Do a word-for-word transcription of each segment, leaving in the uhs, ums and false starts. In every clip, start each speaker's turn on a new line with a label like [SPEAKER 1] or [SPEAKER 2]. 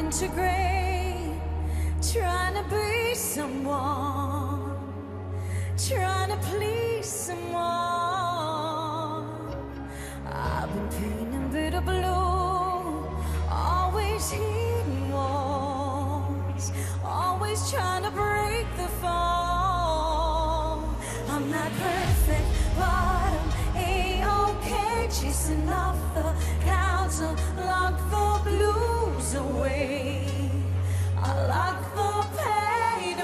[SPEAKER 1] into gray, trying to be someone, trying to please someone. I've been painting bitter blue, always hitting walls, always trying to break the fall. I'm not perfect, but I'm A-okay, chasing off the clouds and lock the blues away. I lock the pain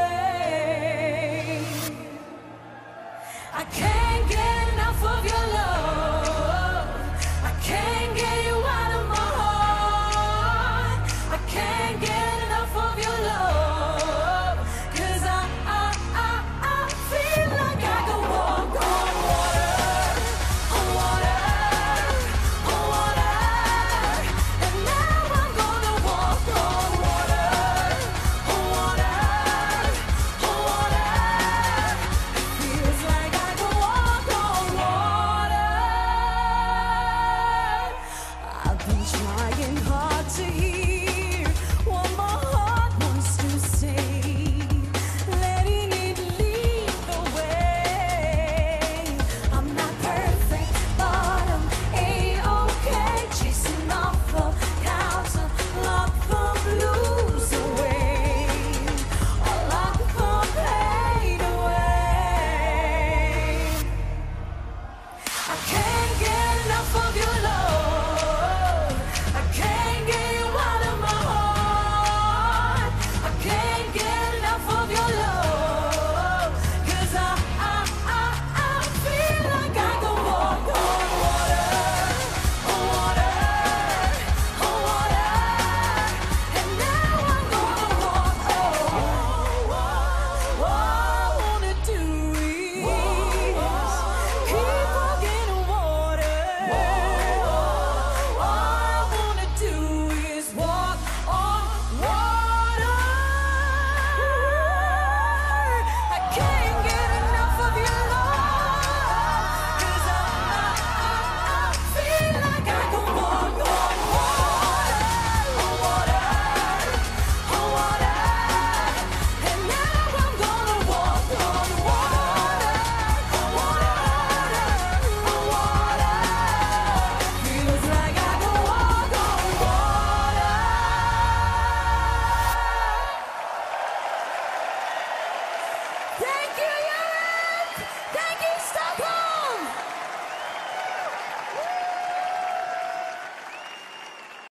[SPEAKER 1] away. I can't get enough of your love.